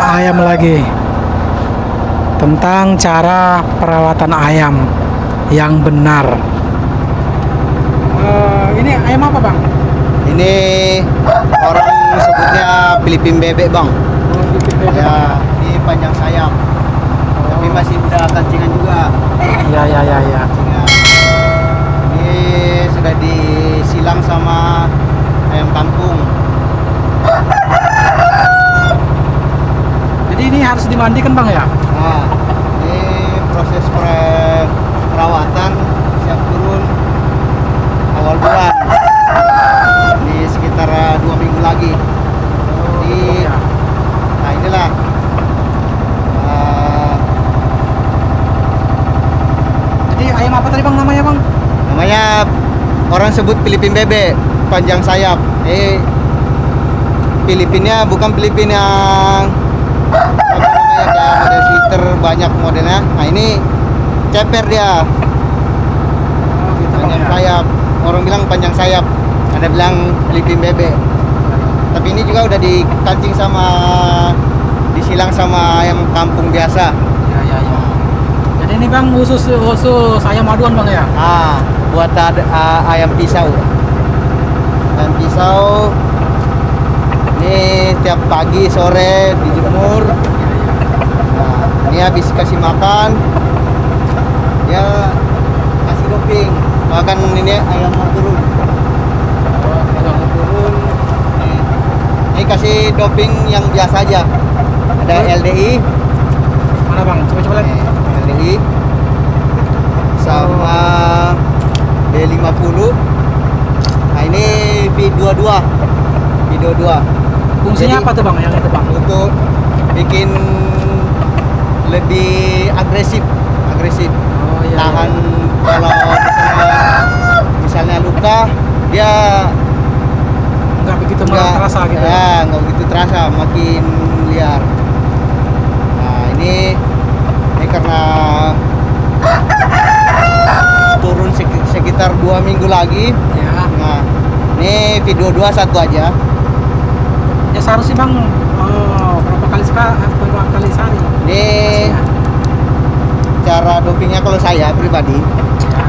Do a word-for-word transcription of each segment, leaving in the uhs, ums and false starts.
ayam lagi, tentang cara perawatan ayam yang benar. Uh, ini ayam apa bang? Ini orang sebutnya Filipin bebek bang. Oh, Filipin bebek. Ya, ini panjang sayap. Oh. Tapi masih udah kancingan juga. Ya ya ya ya. Kancingan. Ini sudah disilang sama ayam kampung. Jadi ini harus dimandikan bang ya? Nah, ini proses perawatan siap turun awal bulan. Di sekitar dua minggu lagi. Oh, Di, ya. Nah inilah. Uh, Jadi ayam apa tadi bang namanya bang? namanya orang sebut Filipin bebek, panjang sayap. Eh, Filipinnya bukan Filipin yang apa namanya kayak model sweater banyak modelnya. Nah ini ceper dia. Oh, gitu bang, Panjang ya. sayap. Orang bilang panjang sayap. Ada bilang Filipin bebek. Tapi ini juga udah dikancing sama disilang sama ayam kampung biasa. Ya ya ya. Jadi ini bang khusus khusus ayam aduan bang ya? Ah, buat ada uh, ayam pisau. Ayam pisau. Ini tiap pagi sore dijemur. Nah, ini habis kasih makan, dia kasih doping. Makan ini ayam mau turun. Ayam mau turun. Nih, ini kasih doping yang biasa aja. Ada L D I. Mana bang? Coba coba lihat. Nih, L D I sama B lima puluh. Nah ini V dua puluh dua. V dua puluh dua. Fungsinya Jadi, apa tuh bang yang itu bang? untuk bikin lebih agresif, agresif. Oh iya. Tahan kalau misalnya, misalnya luka, dia Nggak begitu nggak terasa gitu. ya, nggak begitu terasa, makin liar. Nah ini ini karena turun sek- sekitar dua minggu lagi. Ya. Nah ini video dua satu aja. Ya seharusnya bang oh, berapa kali sekali berapa kali sehari? Ini cara dopingnya kalau saya pribadi Ya.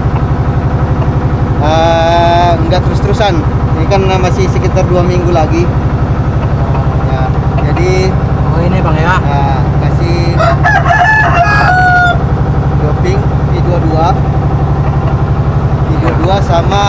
uh, nggak terus-terusan. Ini kan masih sekitar dua minggu lagi. Ya, jadi Oh ini bang ya. uh, kasih doping V dua puluh dua, V dua puluh dua sama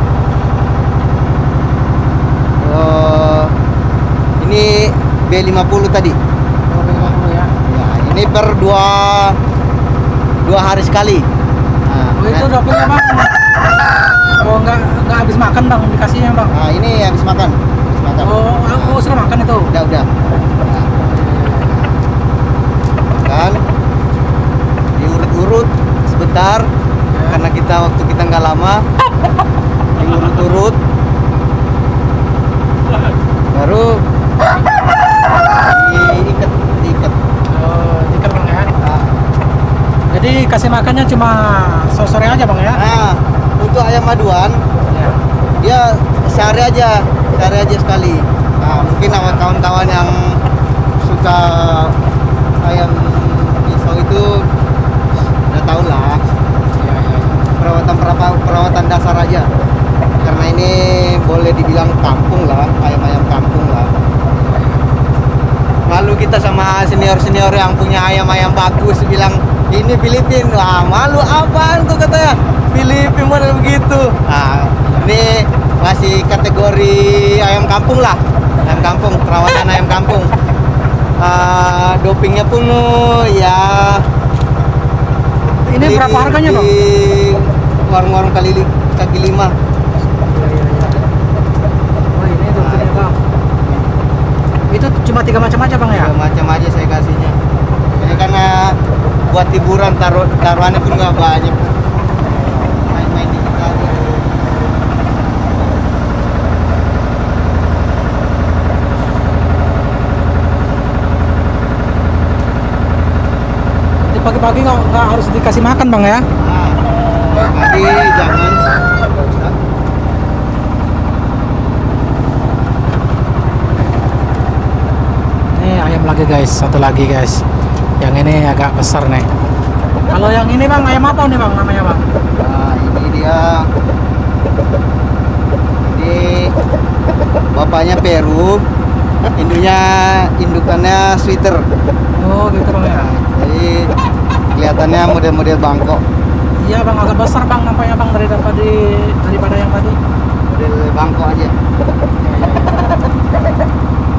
uh, ini B lima puluh tadi. Oh lima puluh ya. Ya, ini per dua dua hari sekali. Nah, Oh itu dopingnya bang. Oh nggak nggak habis makan bang dikasihnya bang. nah, ini habis makan, habis makan. Oh aku Nah, sudah makan itu. udah udah. Nah, makan, diurut-urut sebentar, Ya. karena kita waktu kita nggak lama, diurut-urut, baru diikat, diikat. Oh tiket bang ya. Nah, Jadi kasih makannya cuma sore aja bang ya. nah, untuk ayam aduan Ya. dia sehari aja, sehari aja sekali. Nah, mungkin sama kawan-kawan yang suka ayam pisau itu udah tau lah. Ya, ya, ya. Perawatan perawatan dasar aja. Karena ini boleh dibilang kampung lah, ayam-ayam kampung lah. Malu kita sama senior-senior yang punya ayam-ayam bagus bilang ini Filipin. Wah, malu apaan tuh katanya? Filipin model begitu. Nah, ini masih kategori ayam kampung lah. Ayam kampung, perawatan ayam kampung. Uh, dopingnya pun uh, ya Ini di- berapa harganya bang? Di warung-warung kali li- kaki lima. Ya, ya, ya. Oh ini dopingnya bang. Itu cuma tiga macam aja bang ya? Tiga macam aja saya kasihnya. Ini karena buat hiburan, taruh taruhannya pun nggak banyak. Main-main dikit aja. Jadi pagi-pagi nggak nggak harus dikasih makan bang ya? Nah, pagi jangan. Ini ayam lagi guys, satu lagi guys. Yang ini agak besar nih. Kalau yang ini bang, ayam apa nih bang namanya bang? Nah ini dia, ini bapaknya Peru, indunya indukannya sweater. Oh gitu bang ya. Jadi kelihatannya model-model Bangkok. Iya bang, agak besar bang nampaknya bang dari daripada daripada yang tadi. Model Bangkok aja. Ya, ya, ya.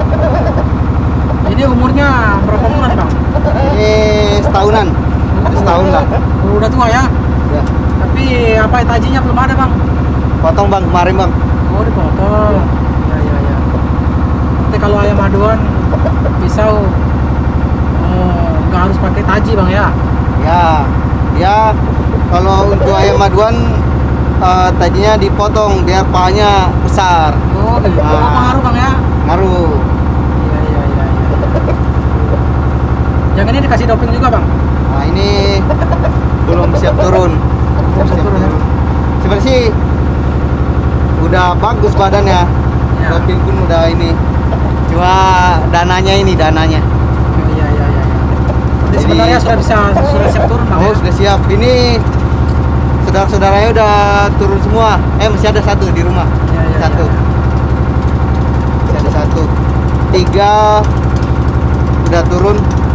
Jadi umurnya berapa bulan bang? Ini setahunan, setahun lah. Oh, udah tua ya. Ya. Tapi apa tajinya belum ada bang? Potong bang kemarin bang. Oh dipotong. Ya ya ya. Nanti kalau ayam aduan pisau, oh nggak harus pakai taji bang ya? Ya, ya kalau untuk ayam aduan uh, tadinya dipotong biar pahanya besar. Oh gitu. Nah. Oh, pengaruh bang ya? Ngaruh. Iya iya iya. Ya. Yang ini dikasih doping juga bang? Nah ini belum siap turun. Belum siap turun ya? Sebenarnya sih udah bagus badannya. Ya. Doping pun udah ini. Cuma dananya ini dananya. Iya iya iya. Jadi Jadi- sebenarnya sudah bisa sudah siap turun bang? Oh ya? sudah siap. Ini saudara-saudaranya udah turun semua. Eh masih ada satu di rumah. Iya, iya, Satu. iya. Masih ada satu. Tiga udah turun.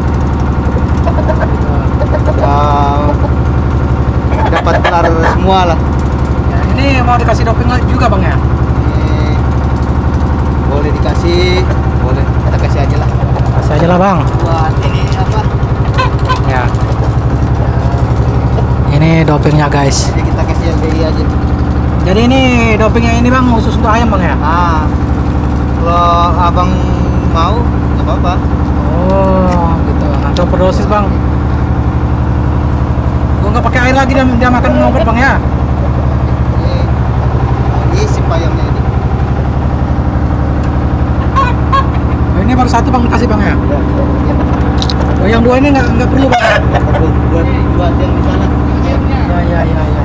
Ya, dapat kelar semua lah. Ya, ini mau dikasih doping lagi juga bang ya? Ini boleh dikasih, boleh kita kasih aja lah. Kasih aja lah bang. Buat ini apa? Ya. Ini dopingnya guys. Jadi kita kasih L B I aja. Jadi ini dopingnya ini bang khusus untuk ayam bang ya? Nah, kalau abang mau nggak apa-apa. Oh gitu. Nanti overdosis bang. Oh nggak pakai air lagi dia, dia makan obat bang ya? Ini, ini si payungnya ini. Oh, ini baru satu bang dikasih bang ya? Ya, ya. Oh yang dua ini nggak nggak perlu bang? Perlu buat buat yang di sana. Ya ya ya ya.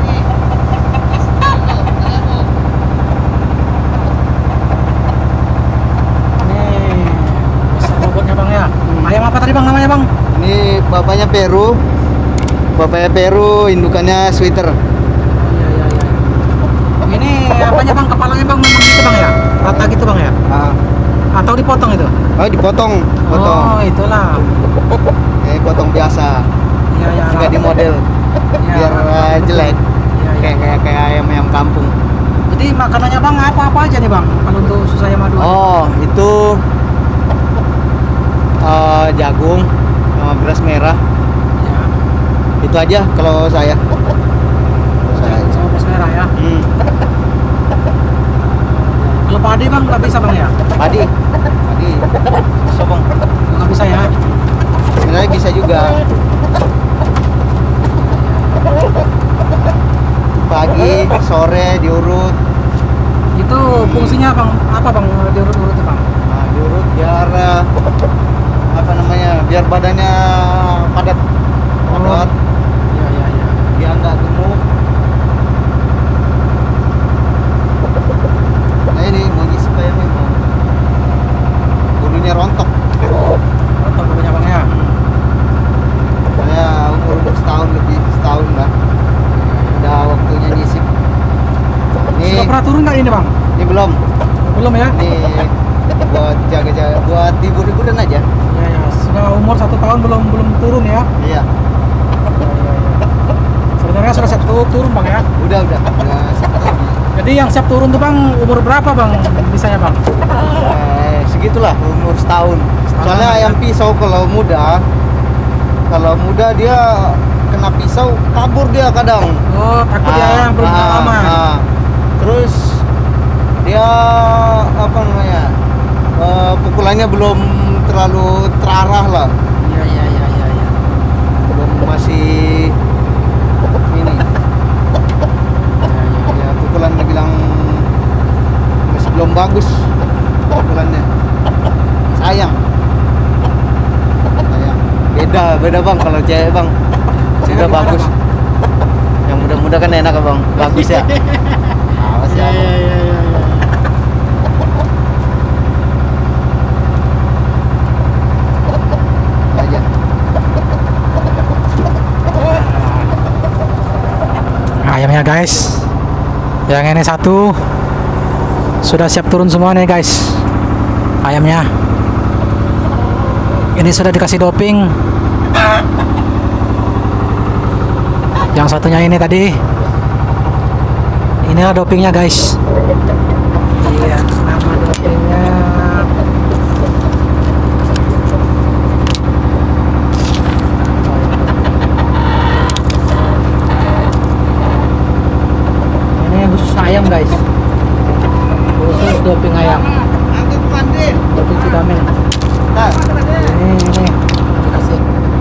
Nih besar bobotnya bang ya. Ayam apa tadi bang namanya bang? Ini bapaknya Peru, bapaknya Peru, indukannya sweater. Iya iya iya. Ini apanya bang? Kepalanya bang memang gitu bang ya? Rata gitu bang ya? Ah, Atau dipotong itu? oh dipotong, potong. Oh itulah. Kayak potong biasa, Iya iya. nggak di model, Iya, biar rata uh, gitu. jelek. Iya iya. Kayak kayak kayak ayam ayam kampung. Jadi makanannya bang apa-apa aja nih bang? Kalau untuk susu ayam aduan? Oh itu uh, jagung sama beras merah. Ya. Itu aja kalau saya. Saya. Sama beras merah ya. Hmm. Kalau padi bang nggak bisa bang ya? Padi, padi, sobong. Nggak bisa ya? Sebenarnya bisa juga. Pagi, sore diurut. Itu fungsinya bang apa bang diurut-urut itu bang? Nah, diurut biar uh, apa namanya? Biar badannya padat. Padat. Iya iya iya. Dia nggak gemuk. Nah ini mau ngisi kayaknya mau. Bulunya rontok. Atau banyak bang ya? Saya umur umur setahun lebih setahun lah. Udah waktunya nyisip. Ini Sudah pernah turun nggak ini bang? ini belum. Belum ya? Ini buat jaga-jaga, buat hibur-hiburan aja. Iya ya. Sudah umur satu tahun belum belum turun ya? Iya. Iya iya iya. Sebenarnya sudah siap tu- turun bang ya? Udah udah. Udah satu tahun. Jadi yang siap turun tuh bang umur berapa bang bisanya bang? Eh, segitulah umur setahun. Setahun, Soalnya ya. ayam pisau kalau muda, kalau muda dia kena pisau kabur dia kadang. Oh takut ya Ah, yang belum ah, pengalaman. ah. Terus dia apa namanya? eh, pukulannya belum terlalu terarah lah. Iya iya iya iya. Ya. Belum masih ini. Ya pukulan dia bilang masih belum bagus pukulannya. Sayang. Sayang. Beda beda bang kalau cewek bang. Cewek Udah gimana, bagus. Bang? Yang muda-muda kan enak bang. Bagus ya. Awas Iya ya. iya iya iya. Ya. dopingnya guys. Yang ini satu sudah siap turun semua nih guys, ayamnya. Ini sudah dikasih doping. Yang satunya ini tadi, inilah dopingnya guys. Iya, nama dopingnya. Ini khusus ayam guys, khusus doping ayam, Angkat mandi. doping vitamin. Nah, Ini ini dikasih.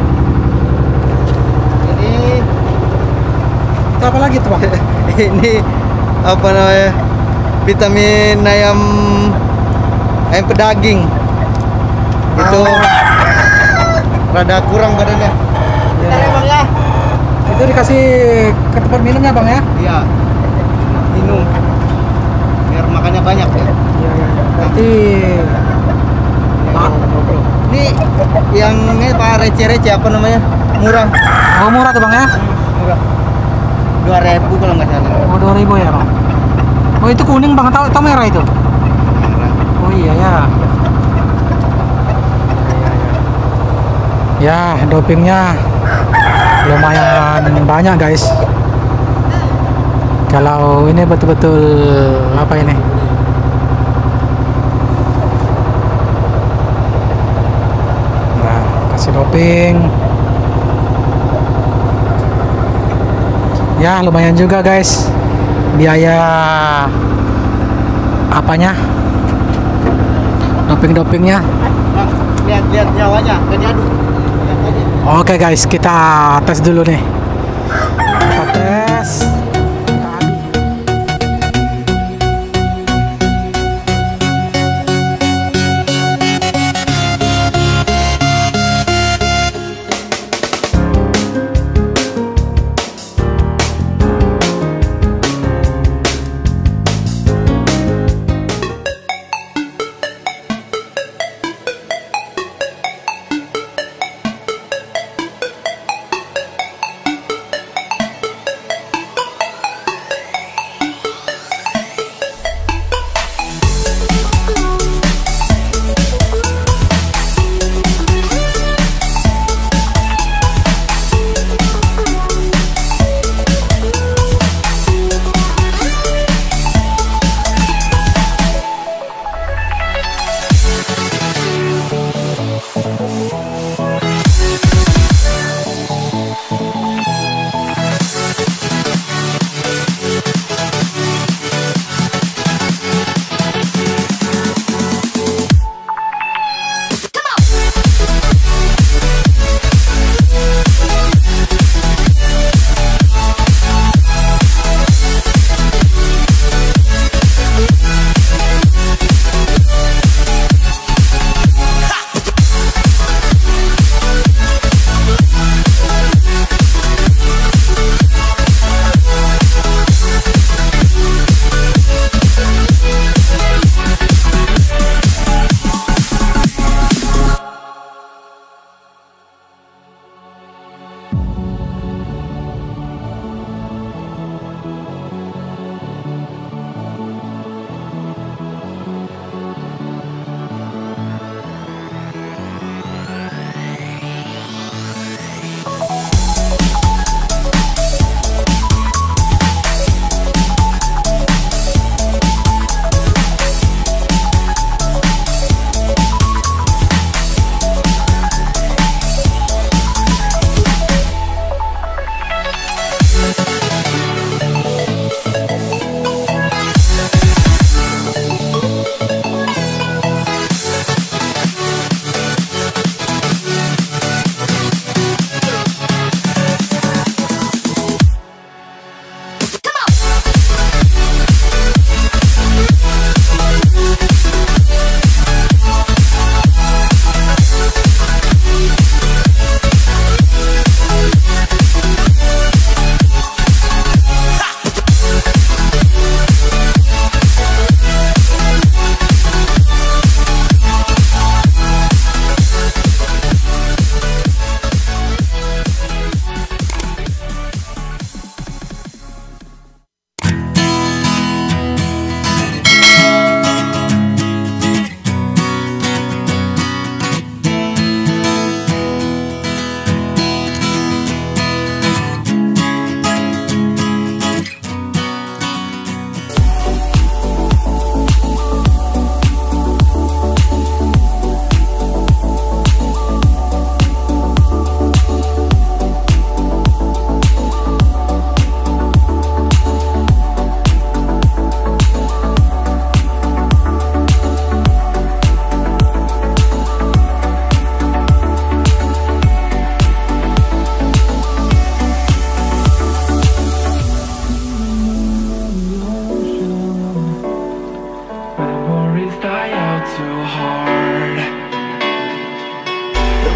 ini Itu apa lagi tuh bang? ini apa namanya? Vitamin ayam ayam pedaging. Itu Oh. rada kurang badannya. Ya. Bentar ya, Bang ya. Itu dikasih ke tempat minumnya bang ya? Iya. Minum. Biar makannya banyak ya. Iya iya. Berarti Pak, ini yang ini Pak receh-receh apa namanya? Murah. oh murah tuh bang ya? Murah. dua ribu kalau nggak salah. Oh dua ribu ya bang. Oh itu kuning bang, atau, atau merah itu? Murah. Oh iya ya. Ya dopingnya lumayan banyak guys. Kalau ini betul-betul apa ini? Nah kasih doping. Ya lumayan juga guys. Biaya apanya? Doping-dopingnya. Bang, lihat-lihat nyawanya, gak diaduk. Lihat aja. Oke guys, kita tes dulu nih. Kita tes. Kita aduk.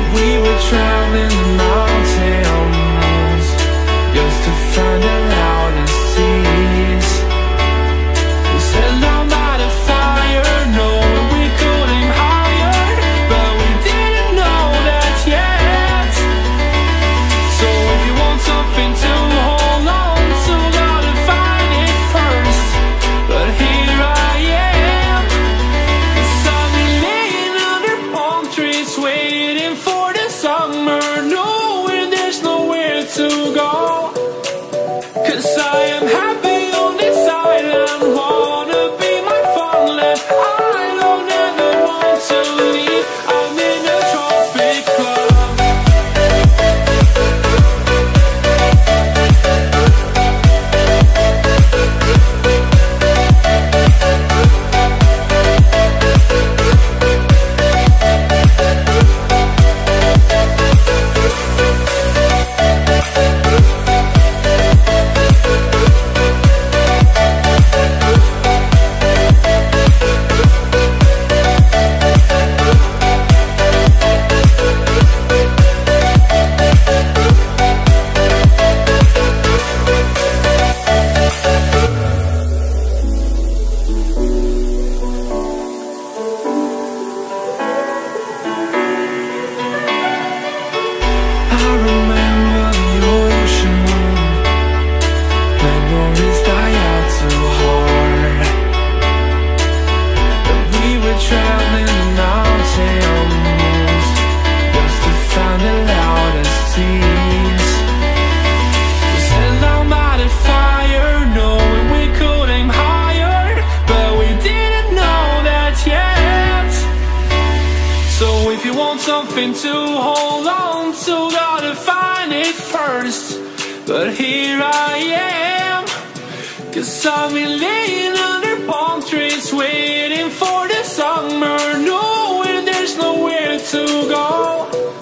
we were traveling the mountains just to find the loudest tears. We set down by the fire, knowing we could aim higher, but we didn't know that yet. So if you want something to hold on to, gotta find it first. But here I am, 'cause I've been laying under palm trees, waiting for the summer, knowing there's nowhere to go. 'Cause I am happy on this island, wanna be my farmland. I don't ever want to leave, I'm in a tropic club. I remember the ocean, memories die out too hard. But we were traveling the mountains just to find the loudest tears. We sat down by the fire, knowing we could aim higher, but we didn't know that yet. So if you want something to hold on to, gotta find it first. But here I am, 'cause I've been laying under palm trees, waiting for the summer, knowing there's nowhere to go.